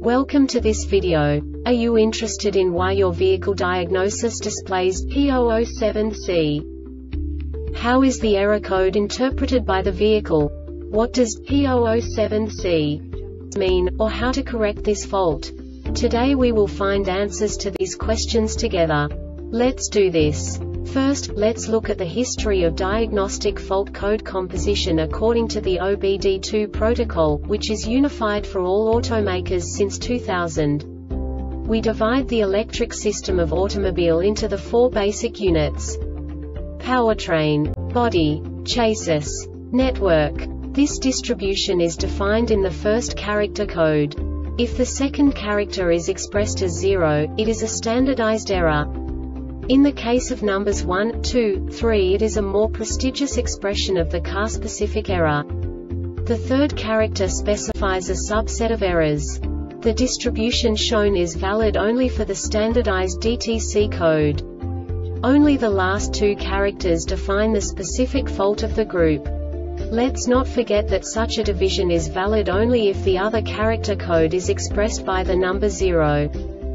Welcome to this video. Are you interested in why your vehicle diagnosis displays P007C? How is the error code interpreted by the vehicle? What does P007C mean, or how to correct this fault? Today we will find answers to these questions together. Let's do this. First, let's look at the history of diagnostic fault code composition according to the OBD2 protocol, which is unified for all automakers since 2000. We divide the electric system of automobile into the four basic units: powertrain, body, chassis, network. This distribution is defined in the first character code. If the second character is expressed as 0, it is a standardized error. In the case of numbers 1, 2, 3, it is a more prestigious expression of the car-specific error. The third character specifies a subset of errors. The distribution shown is valid only for the standardized DTC code. Only the last two characters define the specific fault of the group. Let's not forget that such a division is valid only if the other character code is expressed by the number 0.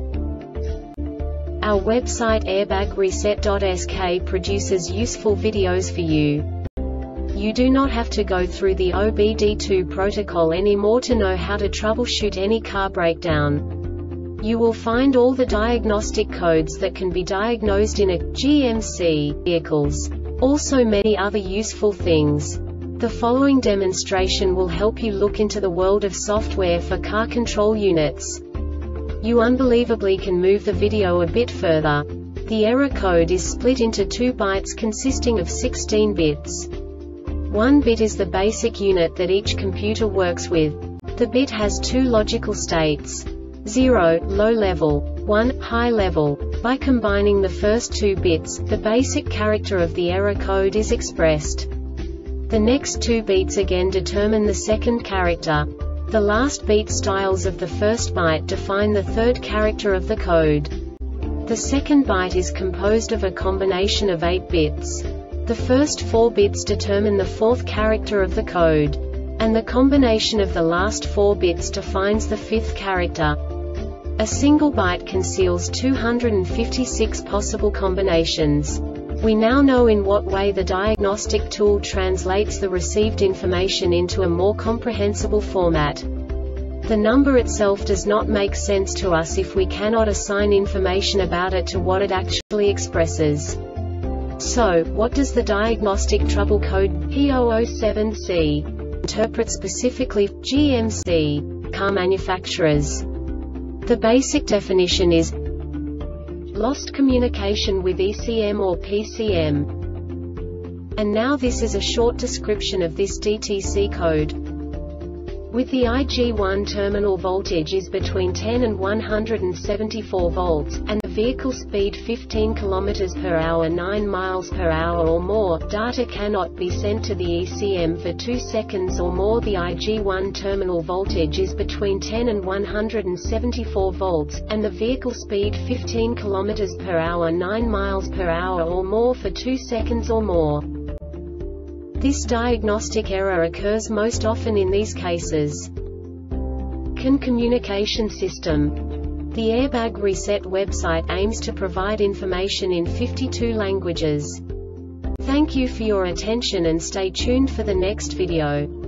Our website airbagreset.sk produces useful videos for you. You do not have to go through the OBD2 protocol anymore to know how to troubleshoot any car breakdown. You will find all the diagnostic codes that can be diagnosed in a GMC vehicles. Also many other useful things. The following demonstration will help you look into the world of software for car control units. You unbelievably can move the video a bit further. The error code is split into 2 bytes consisting of 16 bits. 1 bit is the basic unit that each computer works with. The bit has 2 logical states: 0, low level, 1, high level. By combining the first 2 bits, the basic character of the error code is expressed. The next 2 beats again determine the second character. The last beat styles of the first byte define the third character of the code. The second byte is composed of a combination of 8 bits. The first 4 bits determine the fourth character of the code. And the combination of the last 4 bits defines the fifth character. A single byte conceals 256 possible combinations. We now know in what way the diagnostic tool translates the received information into a more comprehensible format. The number itself does not make sense to us if we cannot assign information about it to what it actually expresses. So, what does the diagnostic trouble code P007C interpret specifically for GMC car manufacturers? The basic definition is lost communication with ECM or PCM. And now this is a short description of this DTC code. With the IG1 terminal voltage is between 10 and 174 volts, and the vehicle speed 15 km per hour 9 miles per hour or more, data cannot be sent to the ECM for 2 seconds or more. The IG1 terminal voltage is between 10 and 174 volts, and the vehicle speed 15 km per hour 9 miles per hour or more for 2 seconds or more. This diagnostic error occurs most often in these cases. CAN communication system. The Airbag Reset website aims to provide information in 52 languages. Thank you for your attention and stay tuned for the next video.